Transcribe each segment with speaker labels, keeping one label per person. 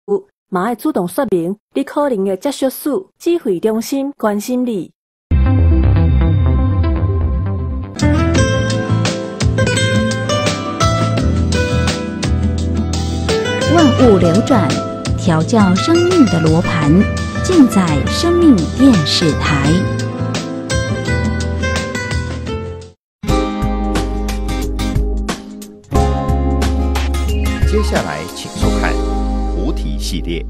Speaker 1: 嘛要主动说明你可能的接触史，指挥中心关心你。
Speaker 2: 万物流转，调教生命的罗盘，尽在生命电视台。
Speaker 3: 接下来，请收看菩提系列。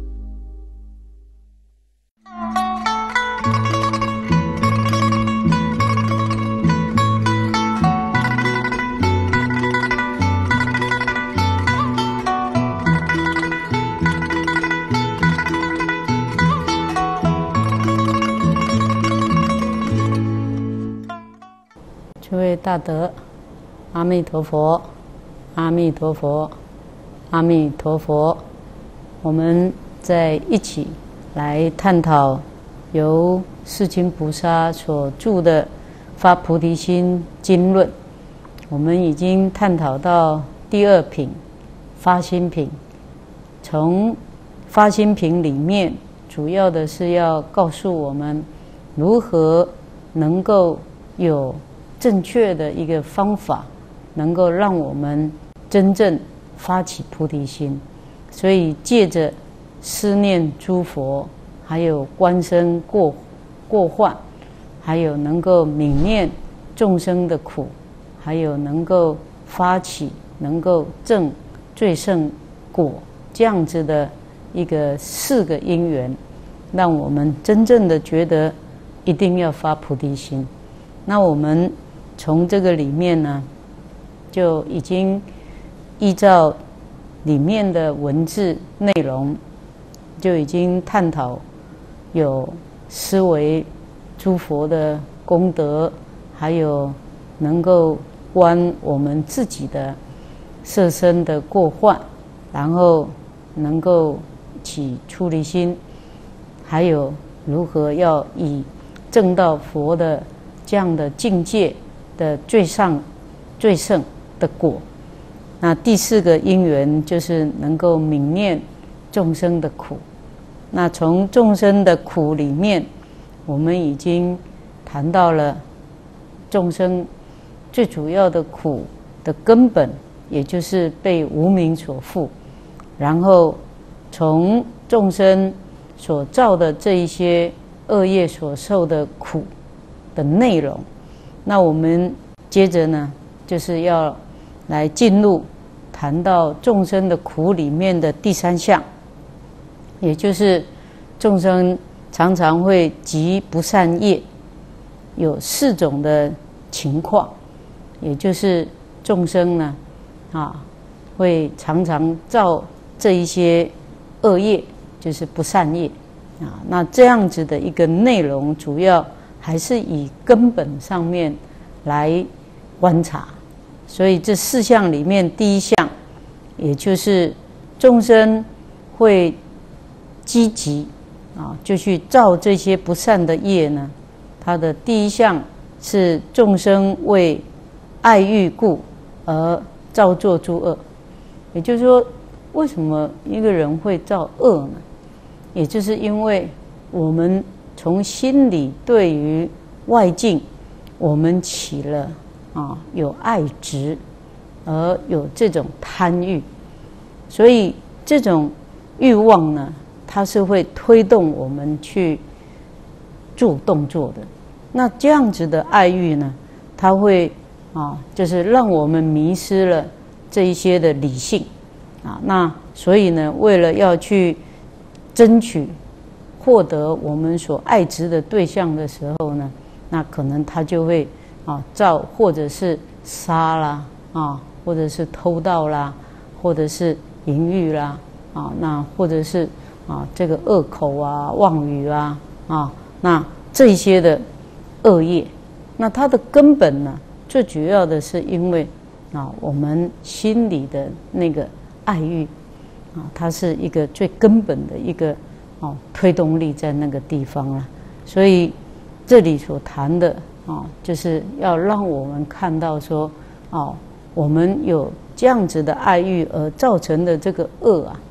Speaker 4: 诸位大德，阿弥陀佛，阿弥陀佛，阿弥陀佛。我们再一起来探讨由世亲菩萨所著的《发菩提心经论》。我们已经探讨到第二品发心品。从发心品里面，主要的是要告诉我们如何能够有正确的一个方法，能够让我们真正发起菩提心。所以借着思念诸佛，还有观身过患，还有能够泯灭众生的苦，还有能够发起能够证最胜果，这样子的一个4个因缘，让我们真正的觉得一定要发菩提心。那我们从这个里面呢，就已经依照里面的文字内容，就已经探讨有思维诸佛的功德，还有能够观我们自己的色身的过患，然后能够起出离心，还有如何要以证到佛的这样的境界的最上最胜的果。那第4个因缘就是能够泯灭众生的苦。那从众生的苦里面，我们已经谈到了众生最主要的苦的根本，也就是被无明所缚，然后从众生所造的这一些恶业所受的苦的内容。那我们接着呢，就是要来进入谈到众生的苦里面的第3项，也就是众生常常会积不善业，有4种的情况，也就是众生呢，会常常造这一些恶业，就是不善业那这样子的一个内容，主要还是以根本上面来观察。所以这4项里面，第1项，也就是众生会积极就去造这些不善的业呢。它的第1项是众生为爱欲故而造作诸恶。也就是说，为什么一个人会造恶呢？也就是因为我们从心里对于外境，我们起了有爱执，而有这种贪欲，所以这种欲望呢，它是会推动我们去做动作的。那这样子的爱欲呢，它会就是让我们迷失了这一些的理性那所以呢，为了要去争取获得我们所爱执的对象的时候呢，那可能他就会造，或者是杀啦或者是偷盗啦，或者是淫欲啦那或者是这个恶口妄语那这些的恶业。那它的根本呢，最主要的是因为我们心里的那个爱欲它是一个最根本的一个推动力在那个地方了。所以这里所谈的就是要让我们看到说我们有这样子的爱欲而造成的这个恶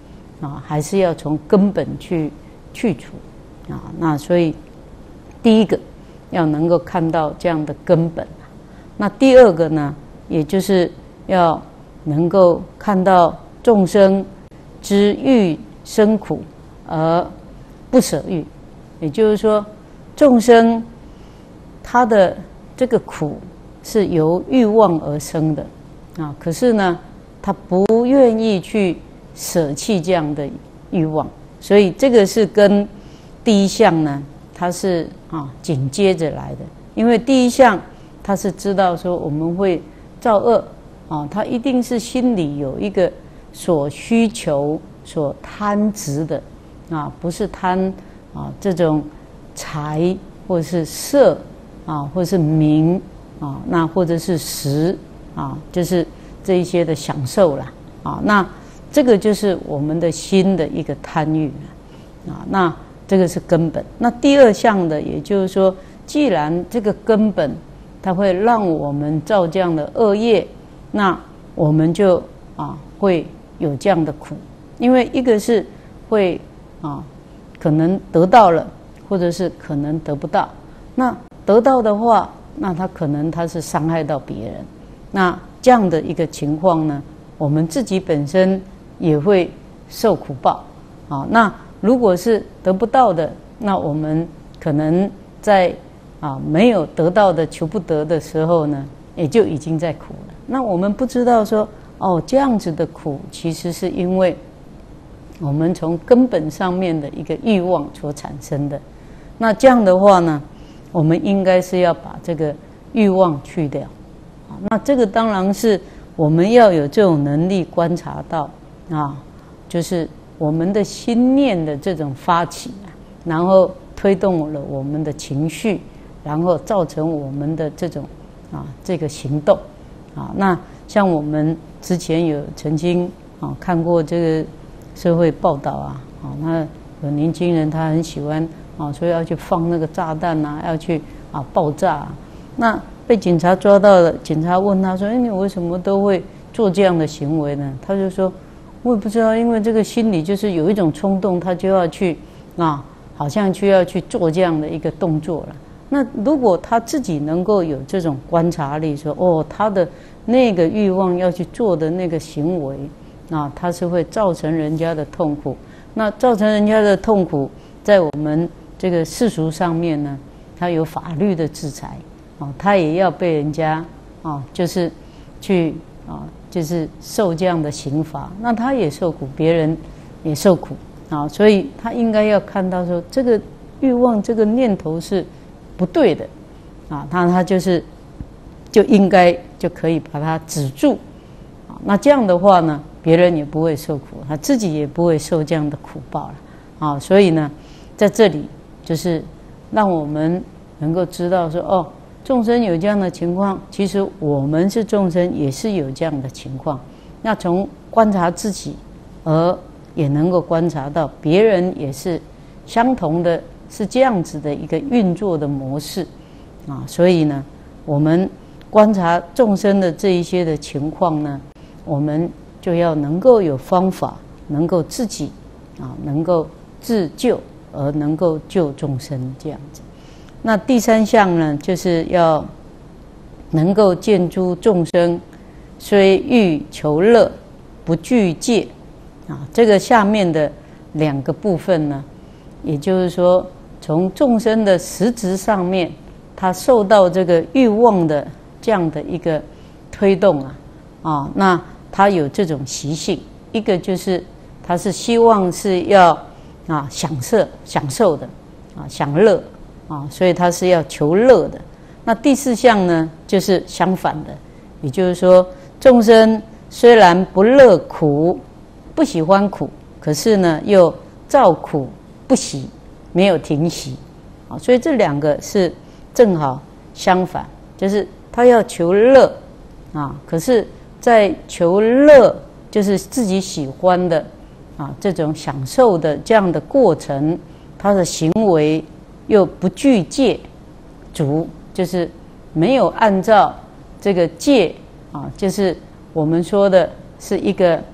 Speaker 4: 还是要从根本去除那所以第一个要能够看到这样的根本，那第二个呢，也就是要能够看到众生知欲生苦而不舍欲，也就是说众生他的这个苦是由欲望而生的可是呢他不愿意去舍弃这样的欲望，所以这个是跟第一项呢它是紧接着来的。因为第一项他是知道说我们会造恶他一定是心里有一个所需求所贪执的不是贪这种财或是色或是名那或者是食就是这一些的享受啦那这个就是我们的心的一个贪欲那这个是根本。那第二项的，也就是说，既然这个根本它会让我们造这样的恶业，那我们就会有这样的苦。因为一个是会可能得到了，或者是可能得不到。那得到的话，那他可能他是伤害到别人。那这样的一个情况呢，我们自己本身也会受苦报那如果是得不到的，那我们可能在没有得到的求不得的时候呢，也就已经在苦了。那我们不知道说这样子的苦，其实是因为我们从根本上面的一个欲望所产生的。那这样的话呢，我们应该是要把这个欲望去掉那这个当然是我们要有这种能力观察到就是我们的心念的这种发起然后推动了我们的情绪，然后造成我们的这种这个行动那像我们之前有曾经看过这个社会报道那有年轻人他很喜欢所以要去放那个炸弹要去爆炸那被警察抓到了，警察问他说你为什么都会做这样的行为呢？他就说我也不知道，因为这个心里就是有一种冲动，他就要去好像就要去做这样的一个动作了。那如果他自己能够有这种观察力，说他的那个欲望要去做的那个行为他是会造成人家的痛苦。那造成人家的痛苦，在我们这个世俗上面呢，他有法律的制裁他也要被人家就是去就是受这样的刑罚，那他也受苦，别人也受苦所以他应该要看到说这个欲望这个念头是不对的他就应该就可以把它止住那这样的话呢，别人也不会受苦，他自己也不会受这样的苦报了所以呢，在这里就是让我们能够知道说众生有这样的情况，其实我们是众生也是有这样的情况。那从观察自己，而也能够观察到别人也是相同的，是这样子的一个运作的模式所以呢，我们观察众生的这一些的情况呢，我们就要能够有方法，能够自己能够自救，而能够救众生这样子。那第三项呢，就是要能够见诸众生虽欲求乐，不惧戒这个下面的两个部分呢，也就是说从众生的实质上面，他受到这个欲望的这样的一个推动那他有这种习性，一个就是他是希望是要享受的享乐所以他是要求乐的。那第四项呢，就是相反的，也就是说众生虽然不乐苦，不喜欢苦，可是呢又造苦不息，没有停息所以这两个是正好相反，就是他要求乐可是在求乐就是自己喜欢的这种享受的这样的过程，他的行为又不具戒足，就是没有按照这个戒就是我们说的是一个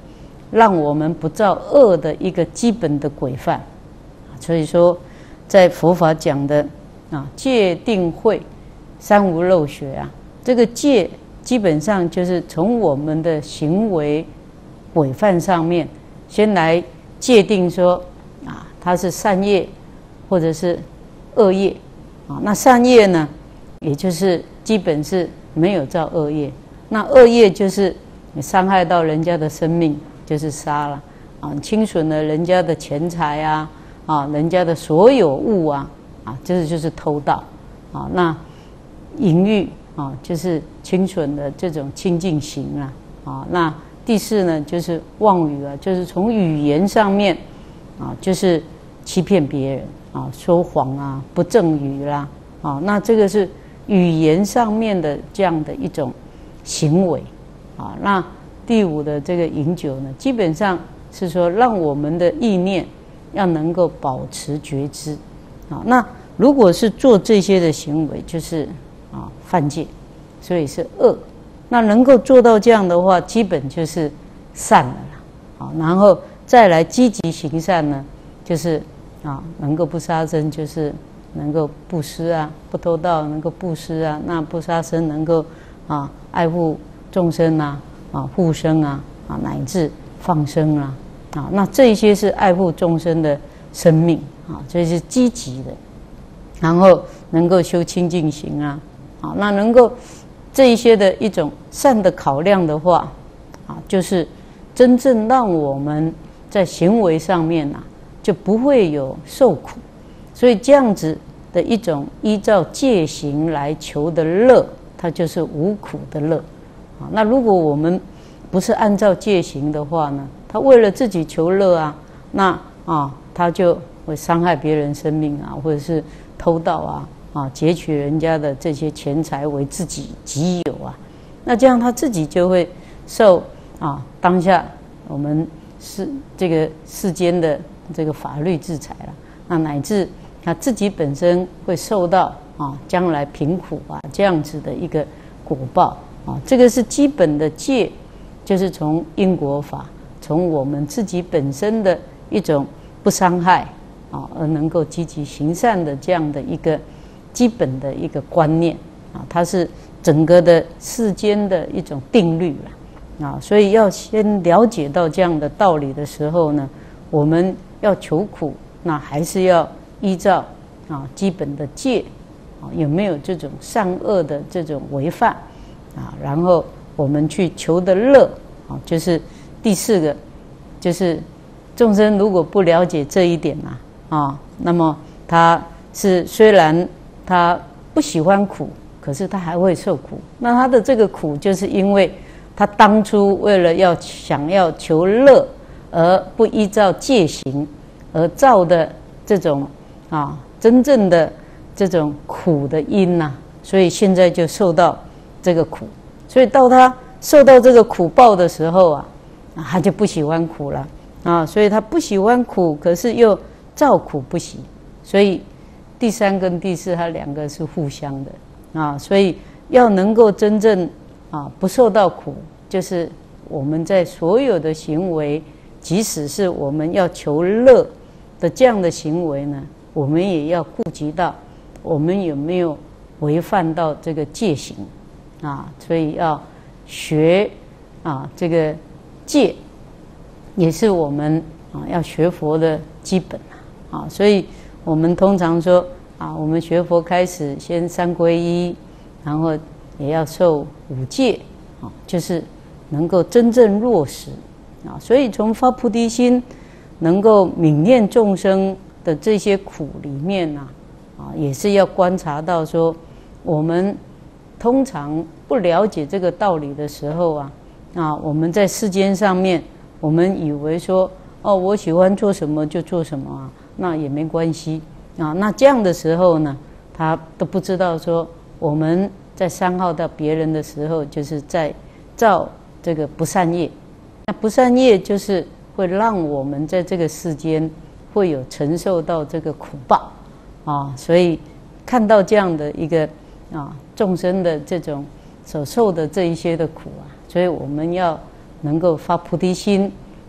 Speaker 4: 让我们不造恶的一个基本的规范。所以说，在佛法讲的戒定慧三无漏学啊，这个戒基本上就是从我们的行为规范上面，先来界定说它是善业或者是恶业那善业呢，也就是基本是没有造恶业，那恶业就是你伤害到人家的生命，就是杀了侵损了人家的钱财人家的所有物这就是偷盗那淫欲就是侵损的这种清净行那第四呢，就是妄语就是从语言上面就是欺骗别人说谎不正语啦那这个是语言上面的这样的一种行为那第五的这个饮酒呢，基本上是说让我们的意念要能够保持觉知那如果是做这些的行为，就是犯戒，所以是恶。那能够做到这样的话，基本就是善了啦然后再来积极行善呢，就是能够不杀生，就是能够布施不偷盗，能够布施那不杀生能够爱护众生护生乃至放生那这些是爱护众生的生命这是积极的。然后能够修清净行那能够这一些的一种善的考量的话就是真正让我们在行为上面就不会有受苦。所以这样子的一种依照戒行来求的乐，它就是无苦的乐那如果我们不是按照戒行的话呢，他为了自己求乐那他就会伤害别人生命或者是偷盗劫取人家的这些钱财为自己己有那这样他自己就会受当下我们这个世间的这个法律制裁了那乃至他自己本身会受到将来贫苦这样子的一个果报这个是基本的戒，就是从因果法，从我们自己本身的一种不伤害而能够积极行善的这样的一个基本的一个观念它是整个的世间的一种定律了所以要先了解到这样的道理的时候呢，我们要求苦，那还是要依照基本的戒有没有这种善恶的这种违犯然后我们去求的乐就是第四个，就是众生如果不了解这一点那么他是虽然他不喜欢苦，可是他还会受苦。那他的这个苦，就是因为他当初为了想要求乐，而不依照戒行而造的这种真正的这种苦的因所以现在就受到这个苦。所以到他受到这个苦报的时候他就不喜欢苦了所以他不喜欢苦，可是又造苦不喜，所以第三跟第四它两个是互相的所以要能够真正不受到苦，就是我们在所有的行为，即使是我们要求乐的这样的行为呢，我们也要顾及到我们有没有违犯到这个戒行所以要学这个戒，也是我们要学佛的基本所以我们通常说我们学佛开始先三皈依，然后也要受五戒就是能够真正落实所以从发菩提心能够悯念众生的这些苦里面也是要观察到说，我们通常不了解这个道理的时候我们在世间上面，我们以为说我喜欢做什么就做什么那也没关系那这样的时候呢，他都不知道说我们在伤害到别人的时候，就是在造这个不善业。那不善业就是会让我们在这个世间会有承受到这个苦报所以看到这样的一个众生的这种所受的这一些的苦所以我们要能够发菩提心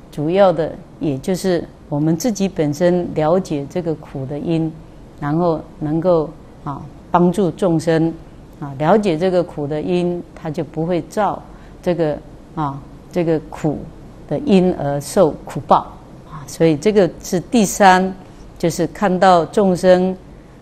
Speaker 4: 主要的也就是我们自己本身了解这个苦的因，然后能够帮助众生了解这个苦的因，他就不会造这个苦的因而受苦报所以这个是第三，就是看到众生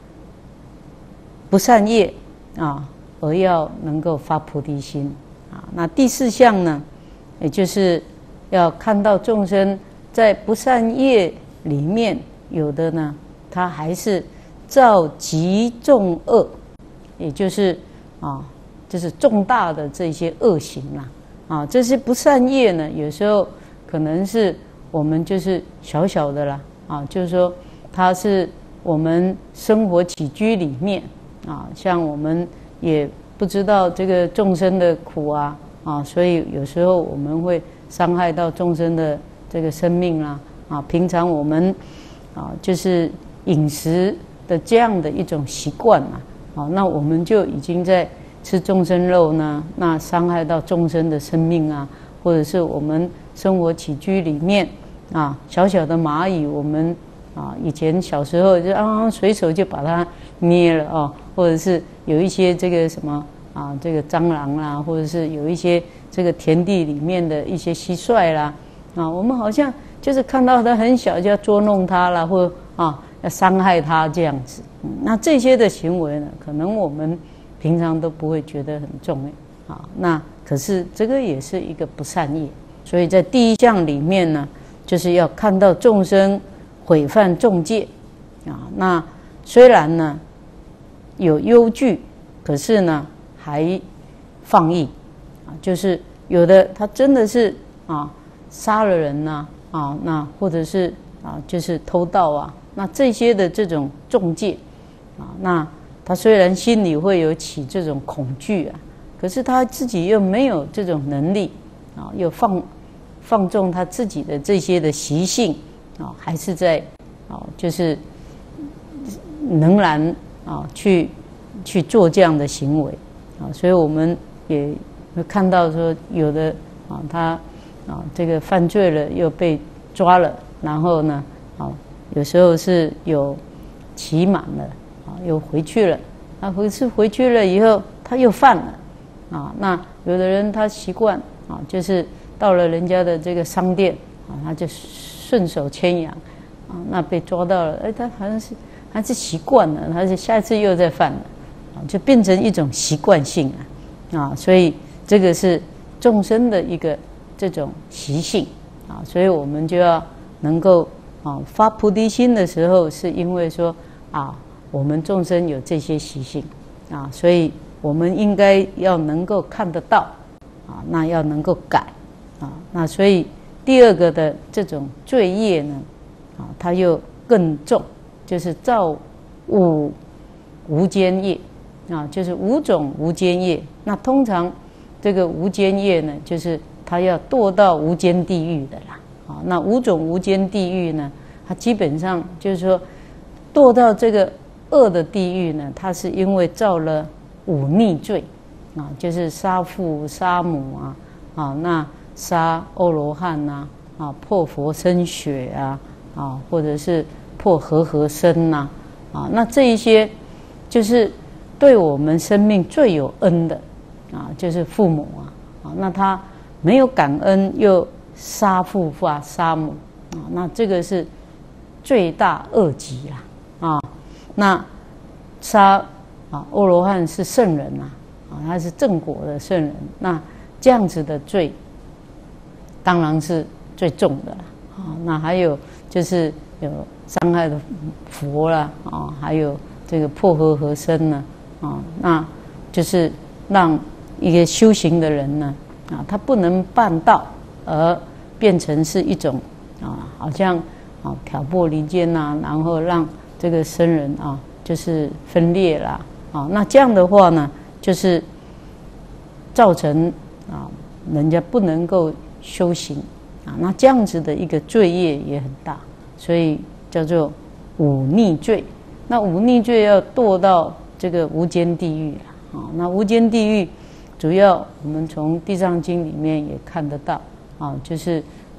Speaker 4: 不善业而要能够发菩提心那第四项呢，也就是要看到众生在不善业里面，有的呢他还是造极重恶，也就是就是重大的这些恶行这些不善业呢，有时候可能是我们就是小小的啦就是说它是我们生活起居里面像我们也不知道这个众生的苦所以有时候我们会伤害到众生的这个生命平常我们就是饮食的这样的一种习惯那我们就已经在吃众生肉呢，那伤害到众生的生命或者是我们生活起居里面小小的蚂蚁，我们以前小时候就随手就把它捏了或者是有一些这个什么这个蟑螂啦，或者是有一些这个田地里面的一些蟋蟀啦我们好像就是看到它很小就要捉弄它啦，或要伤害它这样子那这些的行为呢，可能我们平常都不会觉得很重要那可是这个也是一个不善业，所以在第一项里面呢，就是要看到众生毁犯众戒那虽然呢有忧惧，可是呢还放逸就是有的他真的是杀了人那或者是就是偷盗那这些的这种重戒那他虽然心里会有起这种恐惧可是他自己又没有这种能力又放纵他自己的这些的习性还是在就是仍然去做这样的行为所以我们也会看到说有的他这个犯罪了又被抓了，然后呢有时候是有期满了又回去了，回去了以后他又犯了那有的人他习惯就是到了人家的这个商店他就顺手牵羊那被抓到了他好像是还是习惯了，他是下一次又再犯了就变成一种习惯性所以这个是众生的一个这种习性所以我们就要能够发菩提心的时候，是因为说我们众生有这些习性所以我们应该要能够看得到那要能够改那所以第二个的这种罪业呢它又更重，就是造无间业就是5种无间业。那通常这个无间业呢，就是它要堕到无间地狱的啦那5种无间地狱呢，它基本上就是说堕到这个恶的地狱呢，它是因为造了5逆罪就是杀父杀母那杀阿罗汉破佛身血或者是破和身那这一些就是对我们生命最有恩的就是父母那他没有感恩又杀父杀母那这个是罪大恶极啦那杀阿罗汉是圣人他是正果的圣人，那这样子的罪当然是最重的啦那还有就是有伤害的佛啦还有这个破和身呢那就是让一个修行的人呢他不能办道而变成是一种好像挑拨离间然后让这个僧人就是分裂啦那这样的话呢，就是造成人家不能够修行那这样子的一个罪业也很大，所以叫做5逆罪。那5逆罪要堕到这个无间地狱那无间地狱主要我们从地藏经里面也看得到就是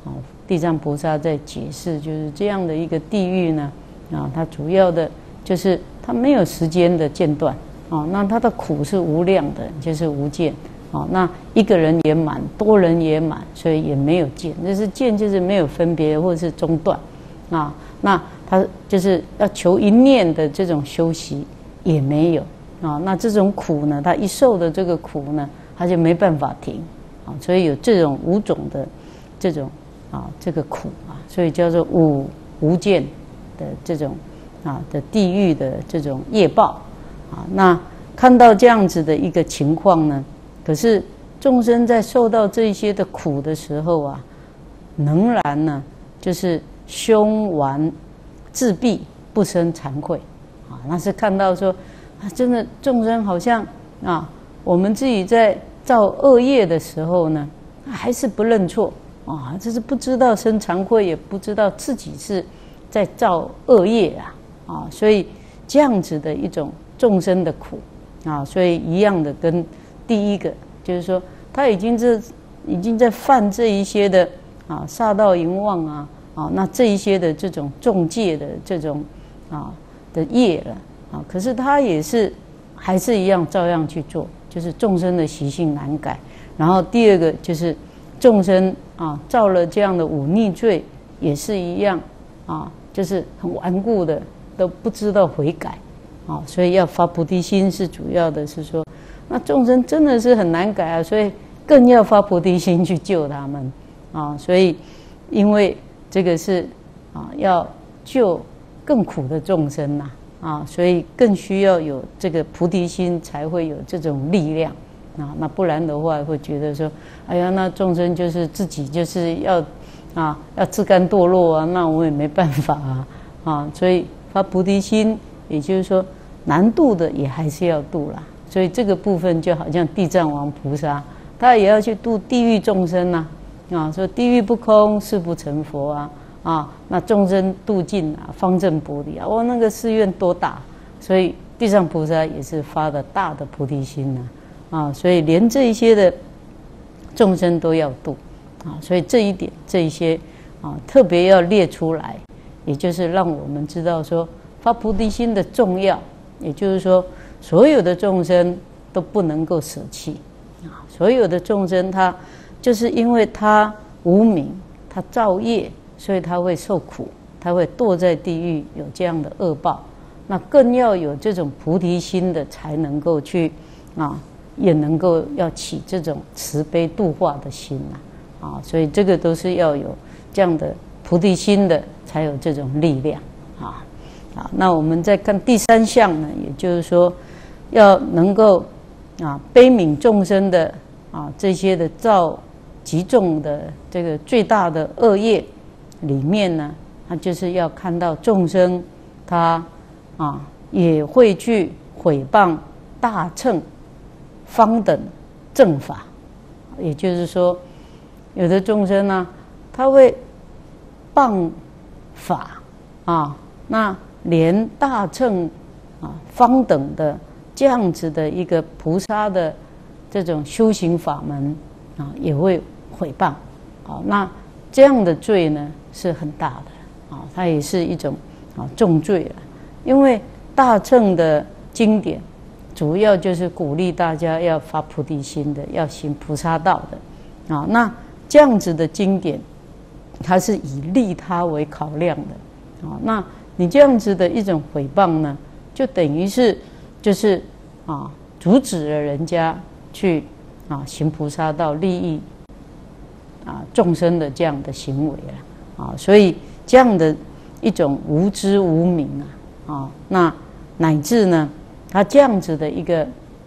Speaker 4: 地藏菩萨在解释，就是这样的一个地狱呢，它主要的就是它没有时间的间断，那它的苦是无量的，就是无间，那一个人也满，多人也满，所以也没有间，就是间就是没有分别或者是中断，那他就是要求一念的这种休息也没有，那这种苦呢，他一受的这个苦呢，他就没办法停，所以有这种五种的这种这个苦所以叫做无间的这种的地狱的这种业报那看到这样子的一个情况呢，可是众生在受到这些的苦的时候仍然呢，就是胸顽自闭，不生惭愧那是看到说真的众生好像我们自己在造恶业的时候呢，还是不认错就是不知道生惭愧，也不知道自己是在造恶业所以这样子的一种众生的苦所以一样的跟第一个就是说，他已经在犯这一些的杀盗淫妄那这一些的这种重戒的这种的业了可是他也是还是一样照样去做，就是众生的习性难改。然后第二个就是众生造了这样的忤逆罪，也是一样就是很顽固的，都不知道悔改所以要发菩提心是主要的是说，那众生真的是很难改所以更要发菩提心去救他们所以因为这个是要救更苦的众生所以更需要有这个菩提心，才会有这种力量那不然的话会觉得说，哎呀，那众生就是自己就是要自甘堕落那我也没办法所以发菩提心，也就是说难度的也还是要度啦。所以这个部分就好像地藏王菩萨，他也要去度地狱众生说地狱不空，誓不成佛那众生度尽方正菩提那个誓愿多大，所以地藏菩萨也是发了大的菩提心所以连这一些的众生都要度所以这一点这一些特别要列出来，也就是让我们知道说发菩提心的重要，也就是说所有的众生都不能够舍弃所有的众生他就是因为他无明，他造业，所以他会受苦，他会堕在地狱，有这样的恶报。那更要有这种菩提心的，才能够去也能够要起这种慈悲度化的心所以这个都是要有这样的菩提心的，才有这种力量那我们再看第三项呢，也就是说要能够悲悯众生的这些的造极重的这个最大的恶业里面呢，他就是要看到众生他也会去毁谤大乘方等正法，也就是说有的众生他会谤法那连大乘方等的这样子的一个菩萨的这种修行法门也会毁谤那这样的罪呢是很大的它也是一种重罪了。因为大乘的经典主要就是鼓励大家要发菩提心的，要行菩萨道的那这样子的经典，它是以利他为考量的那你这样子的一种毁谤呢，就等于是就是阻止了人家去行菩萨道，利益众生的这样的行为所以这样的一种无知无明那乃至呢，他这样子的一个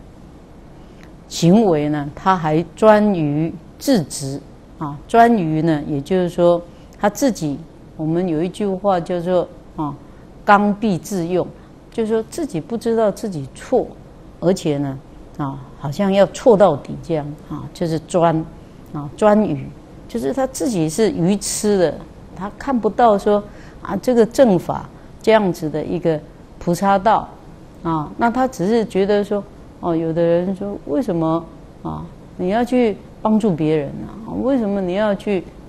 Speaker 4: 行为呢，他还专于自执专于呢，也就是说他自己，我们有一句话叫做刚愎自用，就是说自己不知道自己错，而且呢好像要错到底这样就是专于，就是他自己是愚痴的，他看不到说这个正法这样子的一个菩萨道那他只是觉得说有的人说为什么你要去帮助别人为什么你要去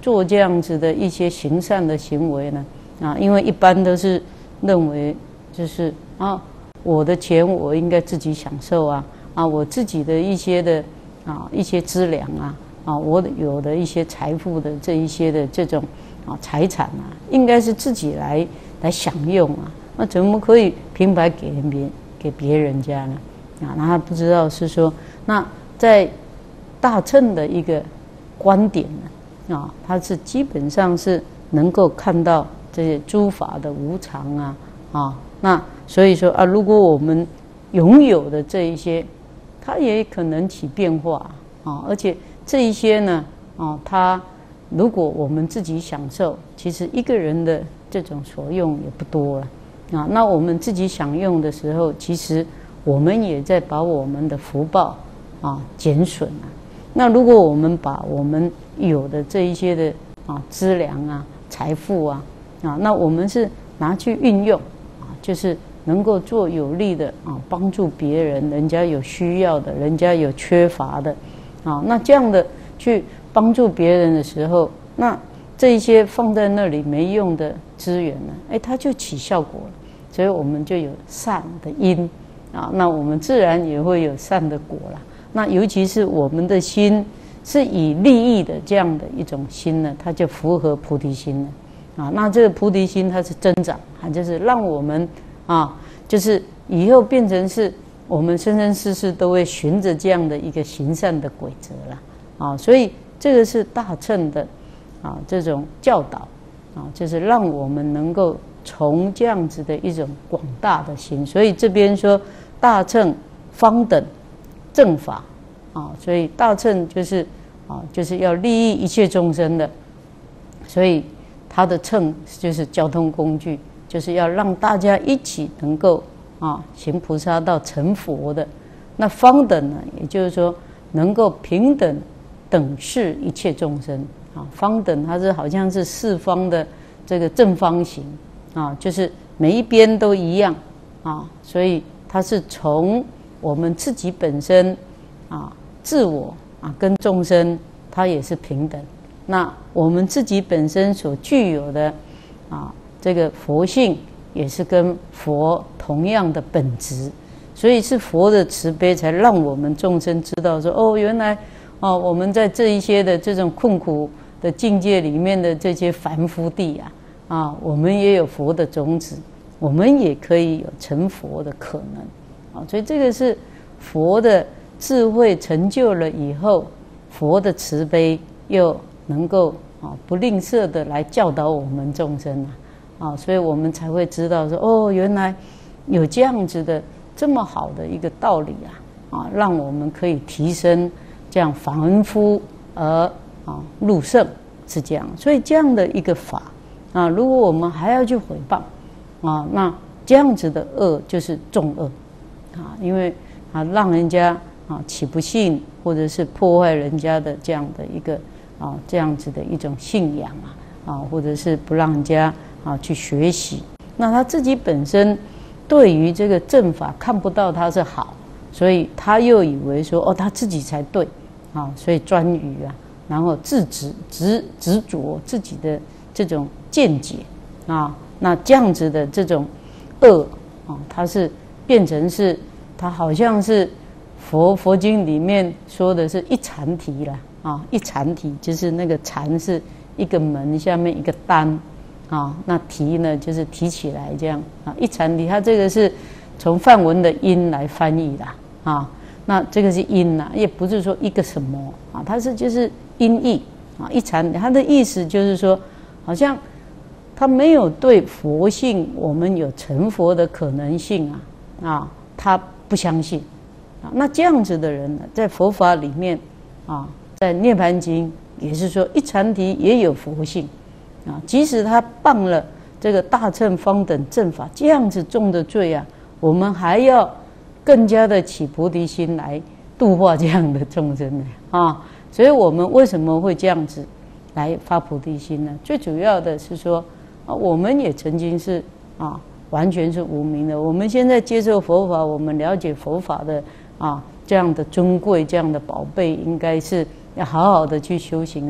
Speaker 4: 做这样子的一些行善的行为呢？因为一般都是认为就是我的钱我应该自己享受我自己的一些的一些资粮我有的一些财富的这一些的这种财产应该是自己来享用那怎么可以平白给别人家呢？那他不知道是说，那在大乘的一个观点呢他是基本上是能够看到这些诸法的无常那所以说如果我们拥有的这一些，它也可能起变化而且这一些呢它如果我们自己享受，其实一个人的这种所用也不多了那我们自己享用的时候，其实我们也在把我们的福报减损那如果我们把我们有的这一些的资粮财富那我们是拿去运用就是能够做有利的帮助别人，人家有需要的，人家有缺乏的那这样的去帮助别人的时候，那这一些放在那里没用的资源呢，它就起效果了，所以我们就有善的因那我们自然也会有善的果啦。那尤其是我们的心是以利益的这样的一种心呢，它就符合菩提心了那这个菩提心它是增长就是让我们就是以后变成是我们生生世世都会循着这样的一个行善的轨则了所以这个是大乘的这种教导就是让我们能够从这样子的一种广大的心，所以这边说大乘方等正法所以大乘就是就是要利益一切众生的，所以它的乘就是交通工具，就是要让大家一起能够行菩萨道成佛的。那方等呢，也就是说能够平等等视一切众生方等它是好像是四方的这个正方形就是每一边都一样所以它是从我们自己本身自我跟众生它也是平等。那我们自己本身所具有的这个佛性也是跟佛同样的本质，所以是佛的慈悲才让我们众生知道说原来我们在这一些的这种困苦的境界里面的这些凡夫地我们也有佛的种子，我们也可以有成佛的可能所以这个是佛的智慧成就了以后，佛的慈悲又能够不吝啬的来教导我们众生所以我们才会知道说原来有这样子的这么好的一个道理让我们可以提升这样凡夫而入圣，是这样。所以这样的一个法如果我们还要去毁谤那这样子的恶就是重恶因为让人家起不信，或者是破坏人家的这样的一个这样子的一种信仰或者是不让人家去学习，那他自己本身对于这个正法看不到它是好，所以他又以为说他自己才对所以专于然后执着自己的这种见解那这样子的这种恶它是变成是它好像是佛经里面说的是一禅提了一禅提就是那个禅是一个门下面一个单那提呢就是提起来这样一禅提，它这个是从梵文的音来翻译的那这个是音也不是说一个什么它是就是音译一禅提，它的意思就是说好像他没有对佛性我们有成佛的可能性他不相信那这样子的人呢，在佛法里面在涅槃经也是说一禅提也有佛性即使他谤了这个大乘方等正法这样子重的罪我们还要更加的起菩提心来度化这样的众生呢所以我们为什么会这样子来发菩提心呢？最主要的是说我们也曾经是完全是无明的，我们现在接受佛法，我们了解佛法的这样的尊贵，这样的宝贝，应该是要好好的去修行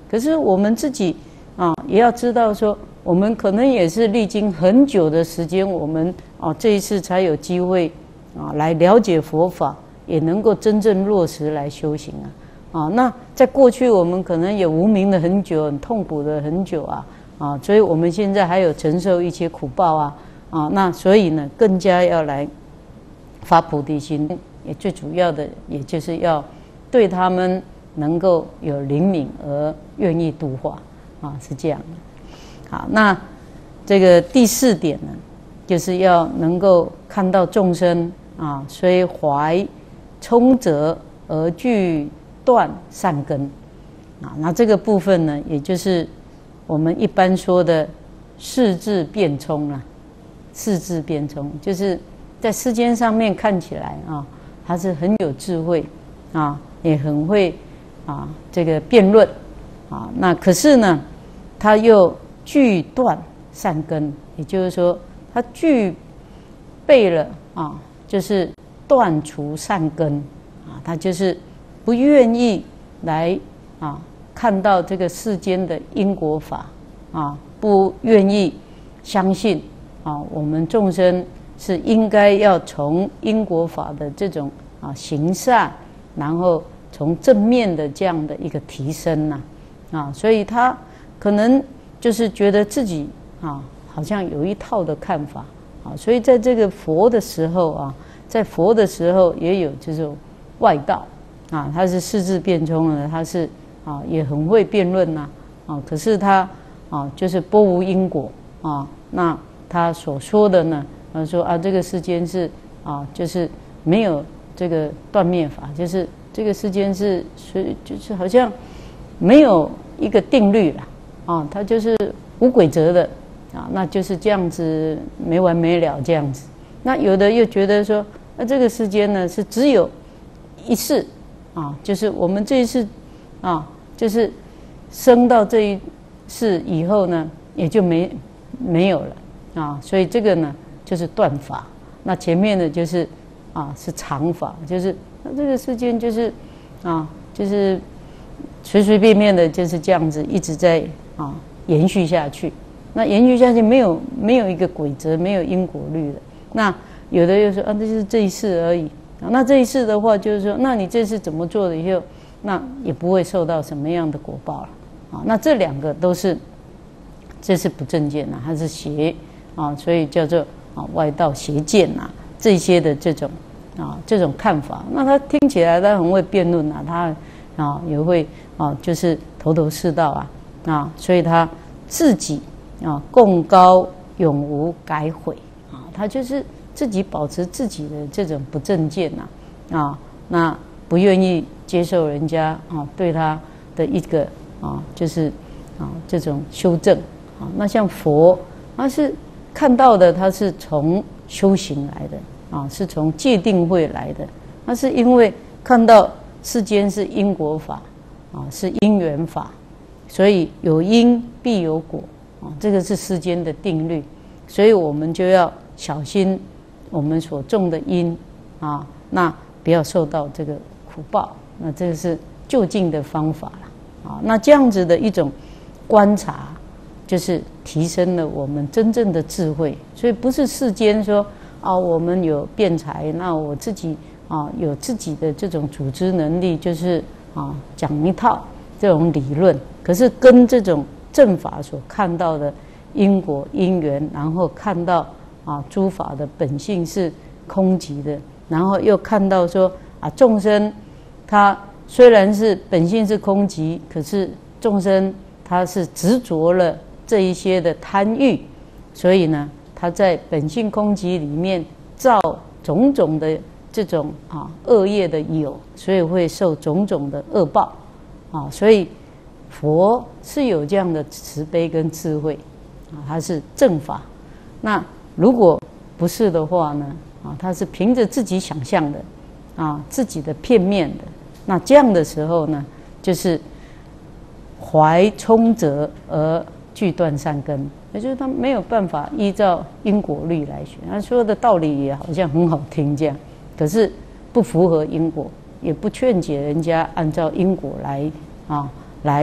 Speaker 4: 可是我们自己也要知道说，我们可能也是历经很久的时间，我们这一次才有机会来了解佛法，也能够真正落实来修行那在过去我们可能也无明了很久，很痛苦的很久所以我们现在还有承受一些苦报那所以呢，更加要来发菩提心，也最主要的也就是要对他们能够有灵敏而愿意度化是这样的。好，那这个第4点呢，就是要能够看到众生虽怀冲则而具断善根那这个部分呢，也就是我们一般说的世智辩聪世智辩聪，就是在世间上面看起来他是很有智慧也很会这个辩论那可是呢，他又具断善根，也就是说他具备了就是断除善根他就是不愿意来看到这个世间的因果法不愿意相信我们众生是应该要从因果法的这种行善，然后从正面的这样的一个提升所以他可能就是觉得自己好像有一套的看法所以在这个佛的时候在佛的时候也有这种外道他是世智辩聪的，他是也很会辩论可是他就是波无因果那他所说的呢，说这个世间是就是没有这个断灭法，就是这个世间是就是好像没有一个定律了它就是无规则的那就是这样子没完没了这样子。那有的又觉得说，那这个世间呢是只有一世就是我们这一世就是生到这一世以后呢，也就没有了所以这个呢就是断法。那前面的就是是常法，就是这个世间就是就是随随便便的就是这样子一直在延续下去。那延续下去没有一个规则，没有因果律的。那有的又说这就是这一世而已那这一世的话就是说，那你这次怎么做了以后，那也不会受到什么样的果报了那这2个都是这是不正见它是邪所以叫做外道邪见这些的这种这种看法。那他听起来他很会辩论他也会就是头头是道所以他自己共高永无改悔他就是自己保持自己的这种不正见那不愿意接受人家对他的一个就是这种修正那像佛他是看到的，他是从修行来的是从戒定慧来的。那是因为看到世间是因果法是因缘法，所以有因必有果这个是世间的定律。所以我们就要小心我们所种的因那不要受到这个苦报。那这个是就近的方法了那这样子的一种观察，就是提升了我们真正的智慧。所以不是世间说我们有辩才，那我自己有自己的这种组织能力，就是讲一套这种理论，可是跟这种正法所看到的因果因缘，然后看到诸法的本性是空寂的，然后又看到说众生他虽然是本性是空寂，可是众生他是执着了这一些的贪欲，所以呢他在本性空寂里面造种种的这种恶业的有，所以会受种种的恶报所以佛是有这样的慈悲跟智慧它是正法。那如果不是的话呢他是凭着自己想象的自己的片面的，那这样的时候呢，就是怀冲则而具断善根，也就是他没有办法依照因果律来学。他说的道理也好像很好听这样，可是不符合因果，也不劝解人家按照因果来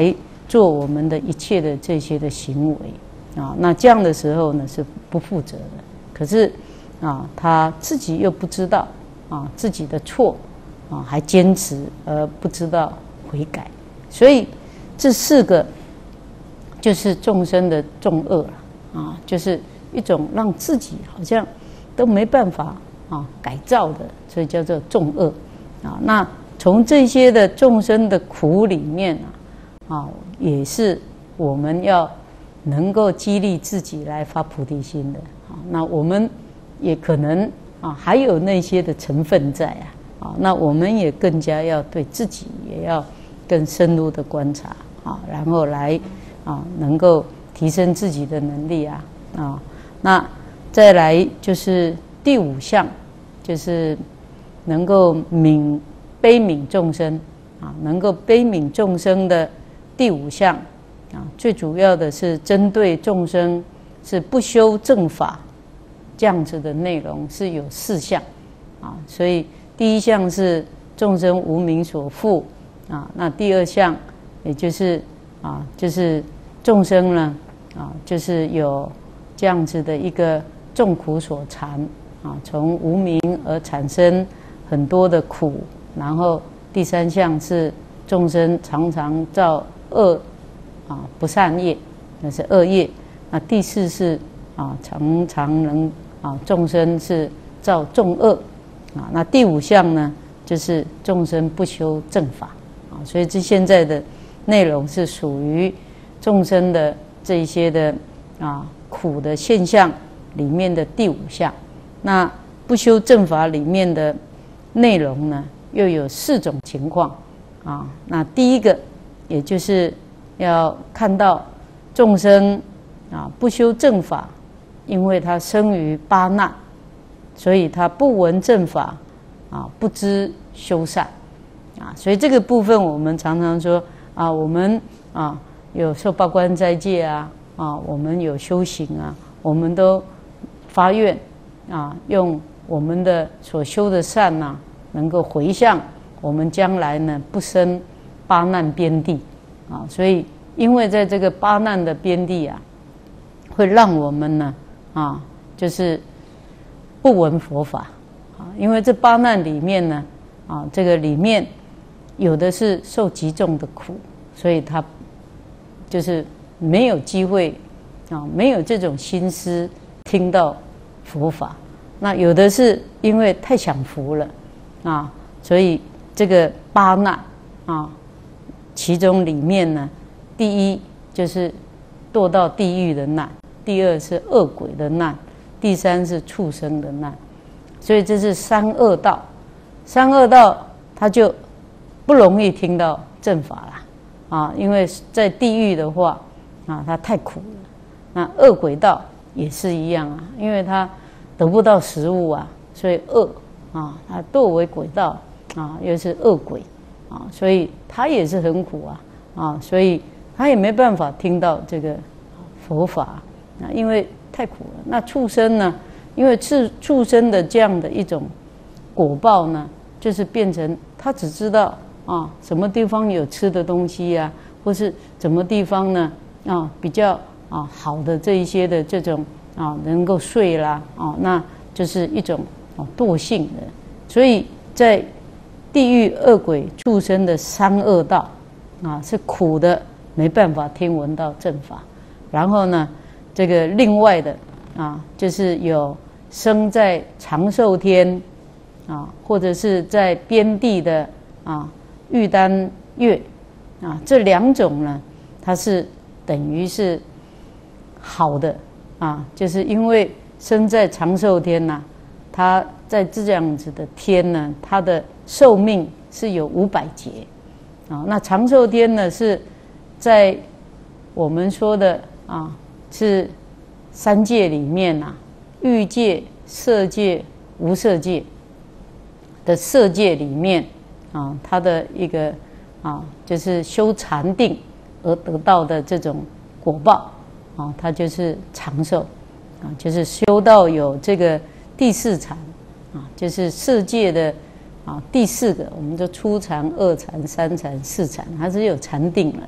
Speaker 4: 做我们的一切的这些的行为啊。那这样的时候呢，是不负责的。可是啊，他自己又不知道啊自己的错啊，还坚持而不知道悔改，所以这4个就是众生的重恶了啊，就是一种让自己好像都没办法啊改造的，所以叫做重恶啊。那从这些的众生的苦里面啊，也是我们要能够激励自己来发菩提心的啊。那我们也可能啊还有那些的成分在啊，那我们也更加要对自己也要更深入的观察啊，然后来啊能够提升自己的能力啊。那再来就是第5项，就是能够悲悯众生啊，能够悲悯众生的第5项啊，最主要的是针对众生是不修正法这样子的内容是有4项啊，所以第1项是众生无明所缚啊，那第2项也就是啊，就是众生呢啊，就是有这样子的一个众苦所缠啊，从无明而产生很多的苦，然后第3项是众生常常造恶啊不善业，那是恶业。那第4是啊常常能啊众生是造众恶啊。那第5项呢，就是众生不修正法啊。所以这现在的内容是属于众生的这一些的啊苦的现象里面的第5项。那不修正法里面的内容呢，又有4种情况啊。那第1个，也就是要看到众生啊不修正法，因为他生于八难，所以他不闻正法啊，不知修善啊。所以这个部分我们常常说啊，我们啊有受八关斋戒啊，我们有修行啊，我们都发愿啊，用我们的所修的善啊，能够回向我们将来呢不生八难边地啊。所以因为在这个八难的边地啊，会让我们呢啊就是不闻佛法啊。因为这八难里面呢啊，这个里面有的是受极重的苦，所以他就是没有机会啊，没有这种心思听到佛法。那有的是因为太享福了啊，所以这个八难啊，其中里面呢，第1就是堕到地狱的难，第2是恶鬼的难，第3是畜生的难。所以这是三恶道，三恶道他就不容易听到正法了啊，因为在地狱的话啊，他太苦了。那恶鬼道也是一样啊，因为他得不到食物啊，所以恶啊，他堕为鬼道啊，又是恶鬼啊，所以他也是很苦啊，所以他也没办法听到这个佛法啊，因为太苦了。那畜生呢，因为畜生的这样的一种果报呢，就是变成他只知道啊什么地方有吃的东西呀，或是什么地方呢啊比较啊好的这一些的这种啊能够睡啦啊，那就是一种惰性的。所以在地狱恶鬼畜生的三恶道啊是苦的，没办法听闻到正法。然后呢，这个另外的啊，就是有生在长寿天啊，或者是在边地的啊玉丹月啊，这2种呢，它是等于是好的啊，就是因为生在长寿天呐，它在这样子的天呢，它的寿命是有500劫啊。那长寿天呢，是在我们说的啊，是3界里面呐，欲界、色界、无色界的色界里面啊，它的一个啊，就是修禅定而得到的这种果报啊，它就是长寿啊，就是修到有这个第4禅啊，就是色界的啊第4个，我们就初禅、2禅、3禅、4禅，它是有禅定了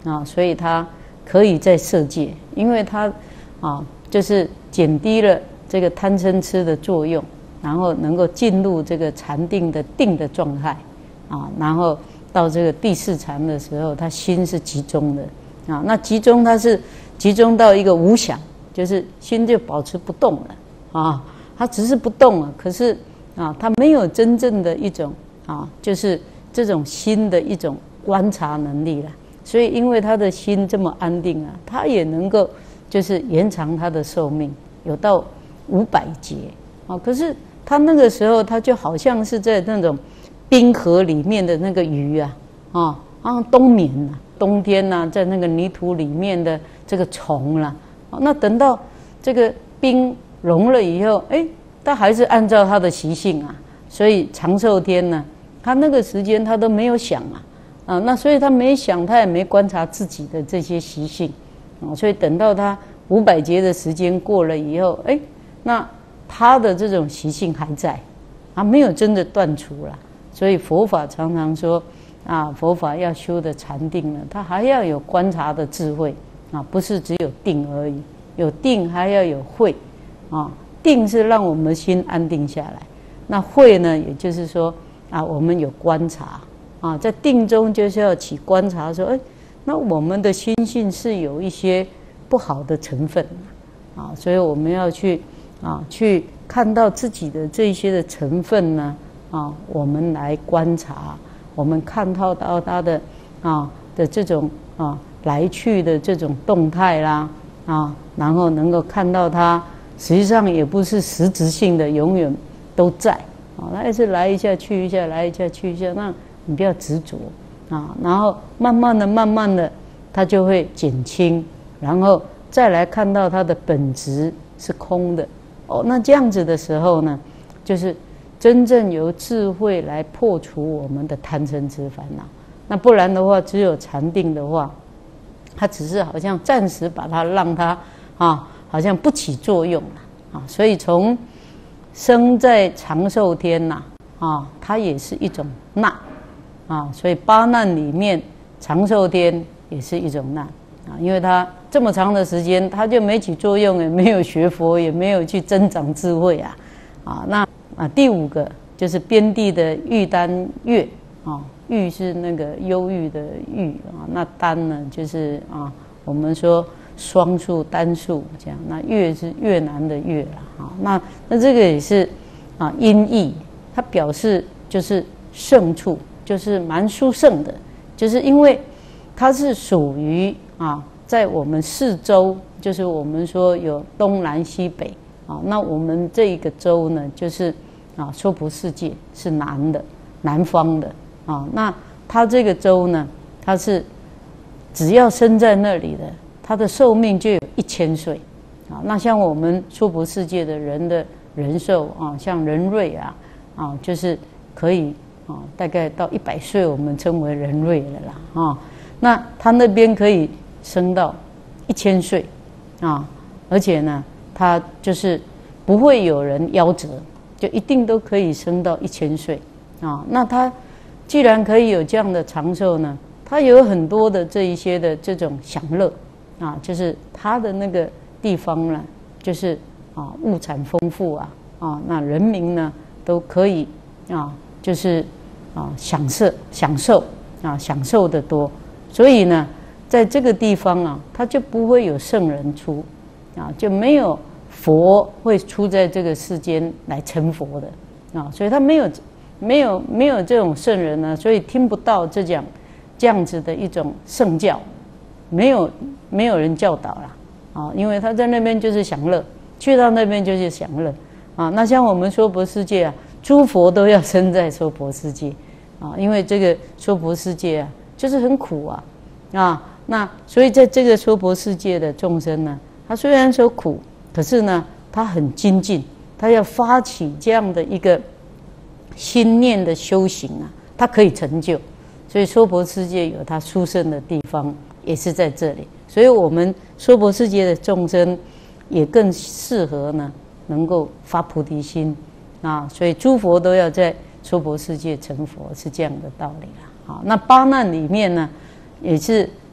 Speaker 4: 所以它可以在色界，因为它就是减低了这个贪嗔痴的作用，然后能够进入这个禅定的定的状态然后到这个第四禅的时候，他心是集中的那集中它是集中到一个无想，就是心就保持不动了它只是不动了，可是它没有真正的一种就是这种心的一种观察能力了。所以因为他的心这么安定他也能够就是延长他的寿命，有到500劫可是他那个时候他就好像是在那种冰河里面的那个鱼冬眠冬天在那个泥土里面的这个虫那等到这个冰融了以后，他还是按照他的习性所以长寿天呢，他那个时间他都没有想那所以他没想，他也没观察自己的这些习性所以等到他500劫的时间过了以后，那他的这种习性还在没有真的断除了。所以佛法常常说佛法要修的禅定呢，它还要有观察的智慧不是只有定而已，有定还要有慧定是让我们的心安定下来，那慧呢，也就是说我们有观察在定中就是要起观察说，那我们的心性是有一些不好的成分所以我们要去去看到自己的这些的成分呢我们来观察，我们看到它的的这种来去的这种动态啦然后能够看到它实际上也不是实质性的永远都在它也是来一下去一下，来一下去一下，那你不要执着然后慢慢的它就会减轻，然后再来看到它的本质是空的那这样子的时候呢，就是真正由智慧来破除我们的贪嗔痴烦恼。那不然的话，只有禅定的话，它只是好像暂时把它让它好像不起作用了所以从生在长寿天它也是一种难所以8难里面长寿天也是一种难因为它这么长的时间，它就没起作用，也没有学佛，也没有去增长智慧那第5个就是边地的郁单越郁是那个忧郁的郁那单呢就是我们说双数单数这样，那越是越南的越那这个也是音译，它表示就是胜处，就是蛮殊胜的，就是因为它是属于在我们4洲，就是我们说有东南西北那我们这一个洲呢，就是娑婆世界是南的，南方的那它这个洲呢，它是只要生在那里的，它的寿命就有1000岁那像我们娑婆世界的人的人寿像人瑞就是可以大概到100岁，我们称为人瑞了啦那他那边可以生到1000岁而且呢，他就是不会有人夭折，就一定都可以生到1000岁那他既然可以有这样的长寿呢，他有很多的这一些的这种享乐就是他的那个地方呢，就是物产丰富那人民呢都可以就是享受的多，所以呢，在这个地方他就不会有圣人出就没有佛会出在这个世间来成佛的所以他没有这种圣人呢，所以听不到这样子的一种圣教，没有人教导啦因为他在那边就是享乐，去到那边就是享乐那像我们娑婆世界诸佛都要生在娑婆世界因为这个娑婆世界就是很苦那所以在这个娑婆世界的众生呢，他虽然说苦，可是呢他很精进，他要发起这样的一个心念的修行他可以成就，所以娑婆世界有他殊胜的地方，也是在这里。所以我们娑婆世界的众生也更适合呢能够发菩提心所以诸佛都要在娑婆世界成佛，是这样的道理那8难里面呢，也是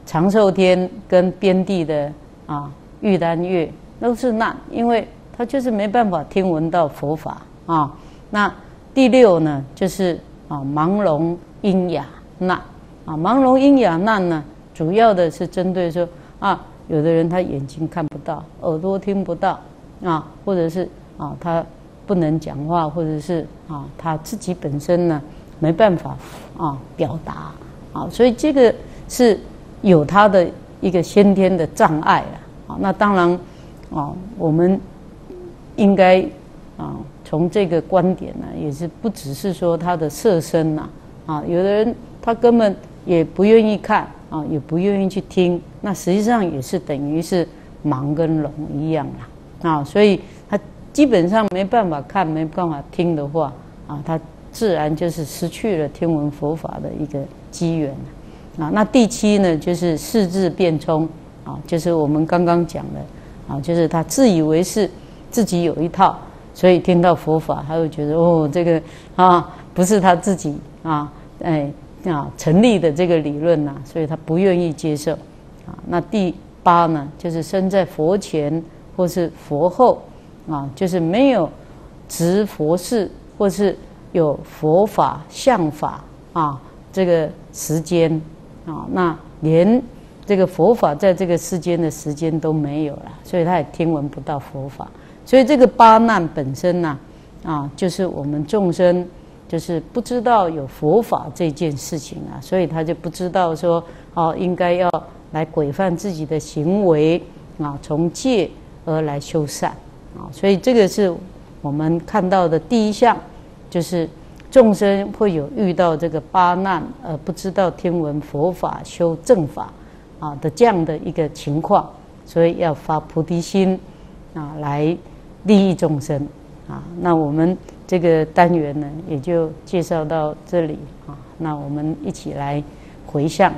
Speaker 4: 长寿天跟边地的玉兰月都是难，因为他就是没办法听闻到佛法啊。那第6呢，就是盲聋喑哑难盲聋喑哑难呢，主要的是针对说有的人他眼睛看不到，耳朵听不到或者是他不能讲话，或者是他自己本身呢没办法表达所以这个是有他的一个先天的障碍那当然我们应该从这个观点呢，也是不只是说他的色身有的人他根本也不愿意看也不愿意去听，那实际上也是等于是盲跟聋一样啦所以他基本上没办法看没办法听的话他自然就是失去了听闻佛法的一个机缘那第7呢，就是视智变聪就是我们刚刚讲的就是他自以为是自己有一套，所以听到佛法他会觉得这个不是他自己成立的这个理论所以他不愿意接受那第8呢，就是身在佛前或是佛后就是没有执佛事或是有佛法相法这个时间那连这个佛法在这个世间的时间都没有了，所以他也听闻不到佛法。所以这个8难本身就是我们众生就是不知道有佛法这件事情所以他就不知道说应该要来规范自己的行为从戒而来修善所以这个是我们看到的第1项，就是众生会有遇到这个8难而不知道听闻佛法修正法的这样的一个情况，所以要发菩提心来利益众生那我们这个单元呢也就介绍到这里那我们一起来回向，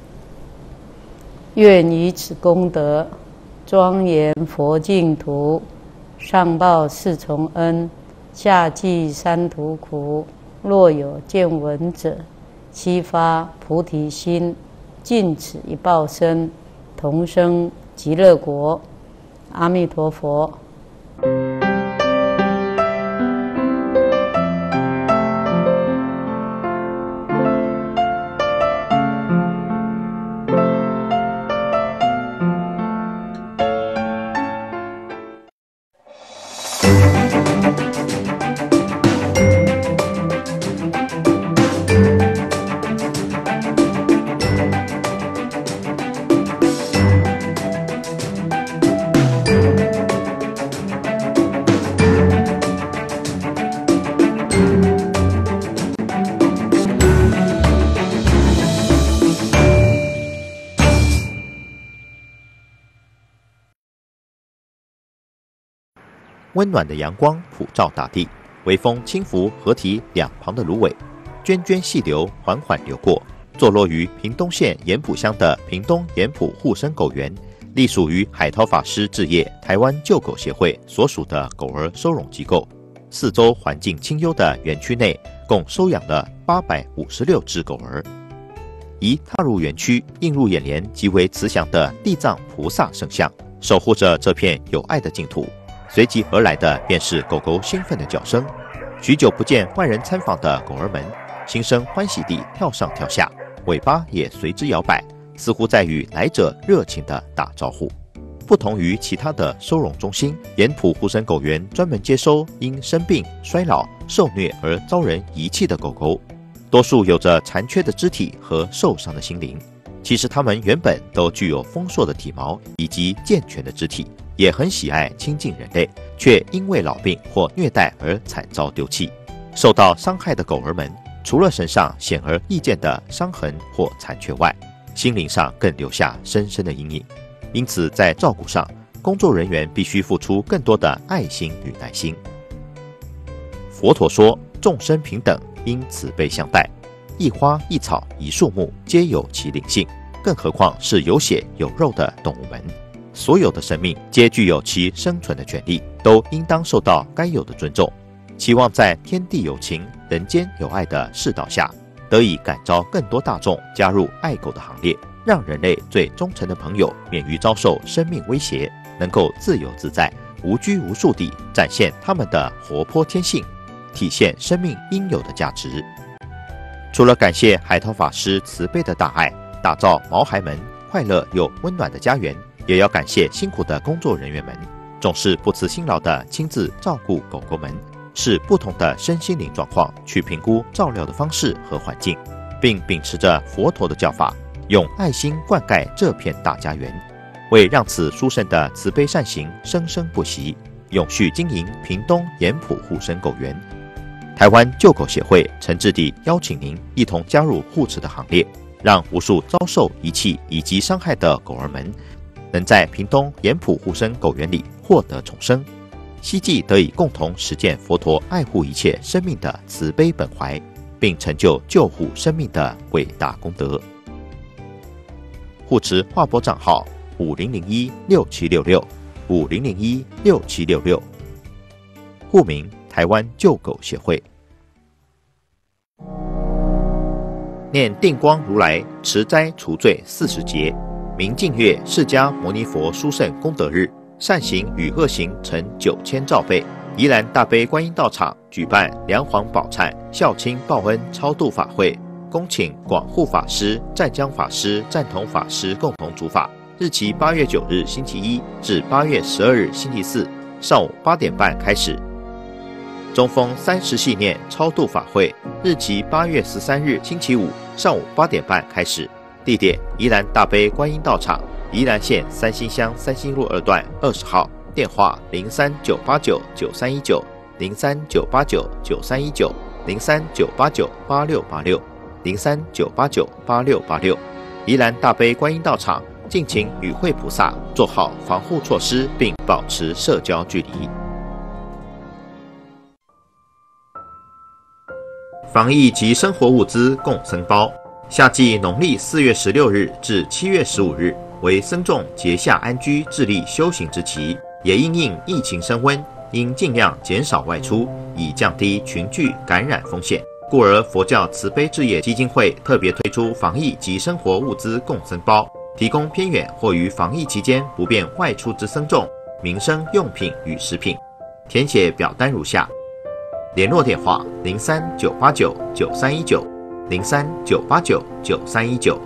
Speaker 4: 愿以此功德庄严佛净土，上报四重恩，下济三途苦。若有见闻者，悉发菩提心，尽此一报身，同生极乐国。阿弥陀佛。
Speaker 3: 温暖的阳光普照大地，微风轻拂河堤两旁的芦苇，涓涓细流缓缓流过。坐落于屏东县盐埔乡的屏东盐埔护生狗园，隶属于海涛法师置业台湾救狗协会所属的狗儿收容机构。四周环境清幽的园区内，共收养了856只狗儿。一踏入园区，映入眼帘极为慈祥的地藏菩萨圣像，守护着这片有爱的净土。随即而来的便是狗狗兴奋的叫声，许久不见外人参访的狗儿们，心生欢喜地跳上跳下，尾巴也随之摇摆，似乎在与来者热情地打招呼。不同于其他的收容中心，盐埔护生狗园专门接收因生病、衰老、受虐而遭人遗弃的狗狗，多数有着残缺的肢体和受伤的心灵。其实它们原本都具有丰硕的体毛以及健全的肢体，也很喜爱亲近人类，却因为老病或虐待而惨遭丢弃。受到伤害的狗儿们，除了身上显而易见的伤痕或残缺外，心灵上更留下深深的阴影。因此在照顾上，工作人员必须付出更多的爱心与耐心。佛陀说，众生平等，应慈悲相待，一花一草一树木皆有其灵性，更何况是有血有肉的动物们。所有的生命皆具有其生存的权利，都应当受到该有的尊重。期望在天地有情、人间有爱的世道下，得以感召更多大众加入爱狗的行列， 让人类最忠诚的朋友免于遭受生命威胁，能够自由自在、无拘无束地展现他们的活泼天性，体现生命应有的价值。除了感谢海涛法师慈悲的大爱，打造毛孩们快乐又温暖的家园，也要感谢辛苦的工作人员们，总是不辞辛劳地亲自照顾狗狗们，视不同的身心灵状况去评估照料的方式和环境，并秉持着佛陀的教法，用爱心灌溉这片大家园，为让此殊胜的慈悲善行生生不息，永续经营屏东盐埔护生狗园。台湾救狗协会诚挚地邀请您一同加入护持的行列，让无数遭受遗弃以及伤害的狗儿们，能在屏东盐埔护生狗园里获得重生，希冀得以共同实践佛陀爱护一切生命的慈悲本怀，并成就救护生命的伟大功德。护持划拨账号50016766，50016766，户名台湾救狗协会。念定光如来持灾除罪40节，明净月释迦牟尼佛殊胜功德日，善行与恶行成9000兆倍。宜兰大悲观音道场举办梁皇宝忏孝亲报恩超度法会，恭请广护法师、湛江法师、赞同法师共同主法，日期8月9日星期一至8月12日星期四，上午8点半开始。中风30系念超度法会，日期8月13日星期五，上午8点半开始。地点：宜兰大悲观音道场，宜兰县三星乡三星路2段20号。电话03-989-9319，03-989-8686，03-989-8686。宜兰大悲观音道场，敬请与会菩萨做好防护措施，并保持社交距离。防疫及生活物资共僧包，夏季农历4月16日至7月15日为僧众结夏安居、致力修行之期，也因应疫情升温，应尽量减少外出，以降低群聚感染风险。故而佛教慈悲置业基金会特别推出防疫及生活物资共僧包，提供偏远或于防疫期间不便外出之僧众民生用品与食品。填写表单如下：联络电话03-989-9319，03-989-9319。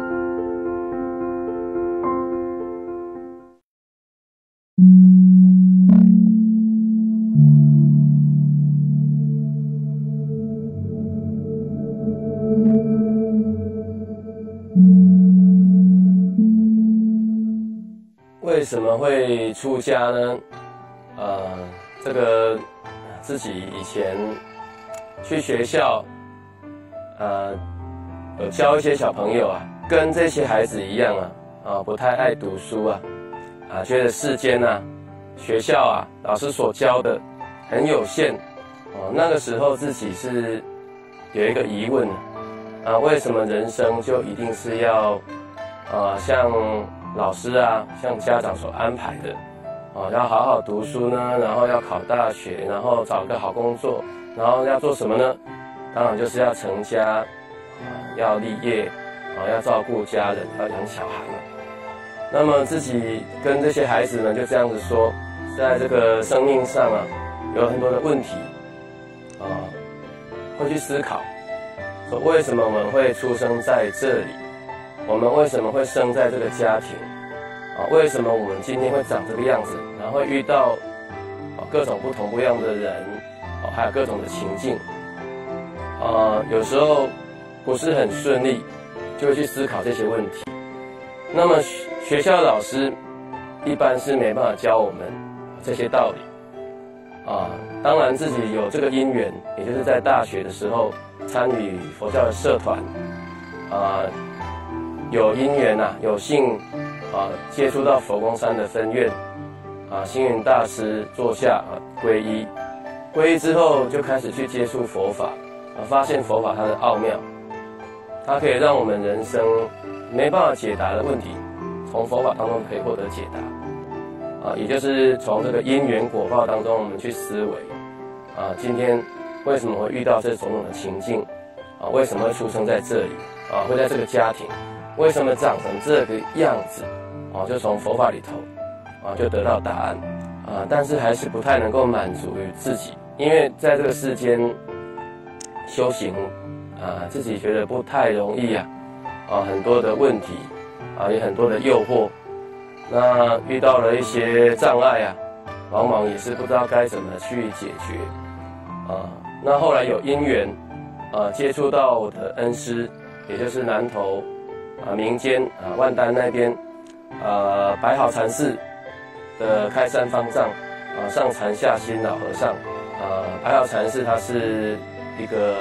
Speaker 5: 为什么会出家呢？这个自己以前去学校，有教一些小朋友啊，跟这些孩子一样不太爱读书觉得世间学校老师所教的很有限那个时候自己是有一个疑问为什么人生就一定是要像老师像家长所安排的要好好读书呢，然后要考大学，然后找个好工作，然后要做什么呢？当然就是要成家要立业要照顾家人，要养小孩嘛。那么自己跟这些孩子呢就这样子说，在这个生命上有很多的问题会去思考，说为什么我们会出生在这里，我们为什么会生在这个家庭为什么我们今天会长这个样子，然后会遇到各种不一样的人还有各种的情境有时候不是很顺利，就会去思考这些问题。那么学校的老师一般是没办法教我们这些道理当然自己有这个因缘，也就是在大学的时候参与佛教的社团有因缘有幸接触到佛光山的分院星云大师座下皈依，皈依之后就开始去接触佛法发现佛法它的奥妙，它可以让我们人生没办法解答的问题，从佛法当中可以获得解答也就是从这个因缘果报当中我们去思维今天为什么会遇到这种种的情境为什么会出生在这里会在这个家庭为什么长成这个样子？就从佛法里头就得到答案但是还是不太能够满足于自己，因为在这个世间修行自己觉得不太容易很多的问题也很多的诱惑，那遇到了一些障碍往往也是不知道该怎么去解决那后来有因缘接触到我的恩师，也就是南投民间万丹那边白毫禅师的开山方丈上禅下心老和尚白毫禅师他是一个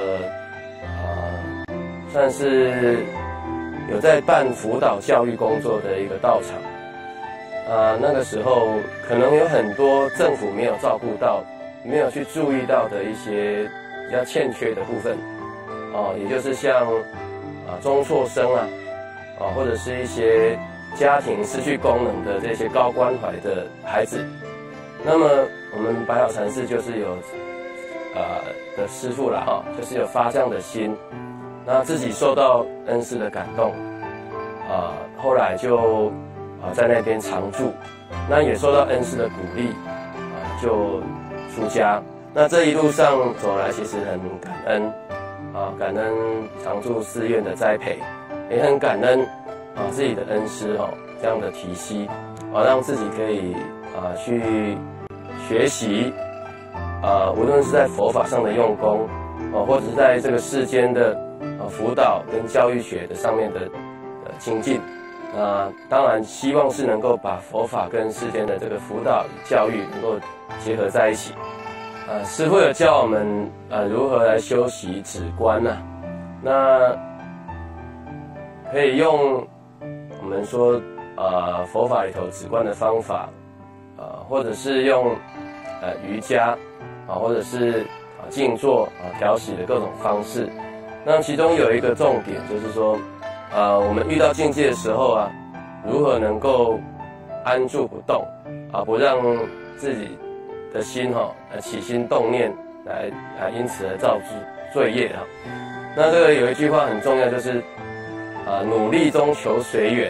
Speaker 5: 算是有在办辅导教育工作的一个道场那个时候可能有很多政府没有照顾到，没有去注意到的一些比较欠缺的部分也就是像中辍生或者是一些家庭失去功能的这些高关怀的孩子，那么我们白毫禅师就是有的师父啦就是有发这样的心，那自己受到恩师的感动后来就在那边常住，那也受到恩师的鼓励就出家。那这一路上走来，其实很感恩感恩常住寺院的栽培，也很感恩自己的恩师这样的提携让自己可以去学习无论是在佛法上的用功或者是在这个世间的辅导跟教育学的上面的精进当然希望是能够把佛法跟世间的这个辅导与教育能够结合在一起师父有教我们如何来修习止观那可以用我们说佛法里头止观的方法或者是用瑜伽或者是静坐调息的各种方式。那其中有一个重点就是说我们遇到境界的时候如何能够安住不动不让自己的心起心动念来因此而造罪业那这个有一句话很重要，就是努力中求随缘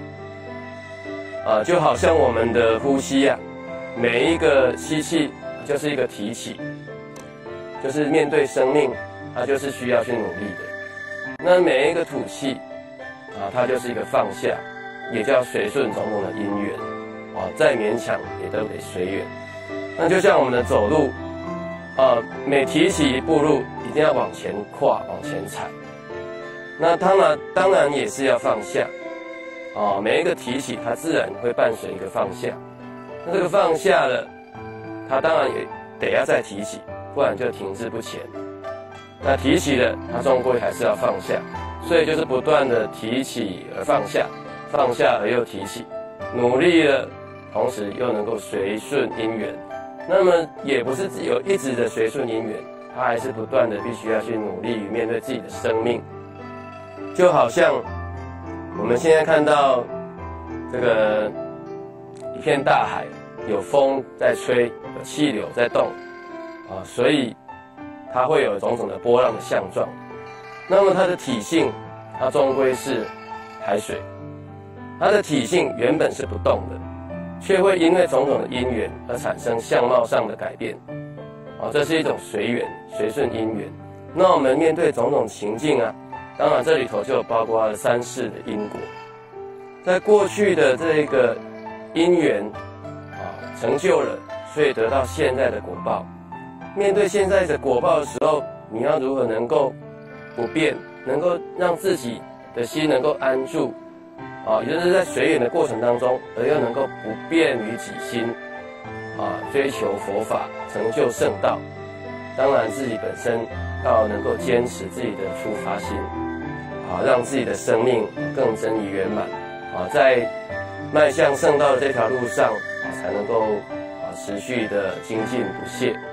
Speaker 5: 就好像我们的呼吸每一个吸气就是一个提起，就是面对生命它就是需要去努力的。那每一个吐气它就是一个放下，也叫随顺种种的因缘再勉强也都得随缘。那就像我们的走路每提起一步路一定要往前跨往前踩，那当然也是要放下每一个提起它自然会伴随一个放下，那这个放下了它当然也得要再提起，不然就停滞不前。那提起了它终归还是要放下，所以就是不断的提起而放下，放下而又提起，努力了同时又能够随顺因缘。那么也不是有一直的随顺因缘，它还是不断的必须要去努力于面对自己的生命。就好像我们现在看到这个一片大海，有风在吹，有气流在动所以它会有种种的波浪的相状。那么它的体性它终归是海水，它的体性原本是不动的，却会因为种种的因缘而产生相貌上的改变这是一种随缘，随顺因缘。那我们面对种种情境当然这里头就包括了三世的因果，在过去的这个因缘成就了，所以得到现在的果报。面对现在的果报的时候，你要如何能够不变，能够让自己的心能够安住也就是在随缘的过程当中，而又能够不变于己心追求佛法，成就圣道。当然自己本身要能够坚持自己的出发心让自己的生命更臻宜圆满在迈向圣道的这条路上才能够持续的精进不懈。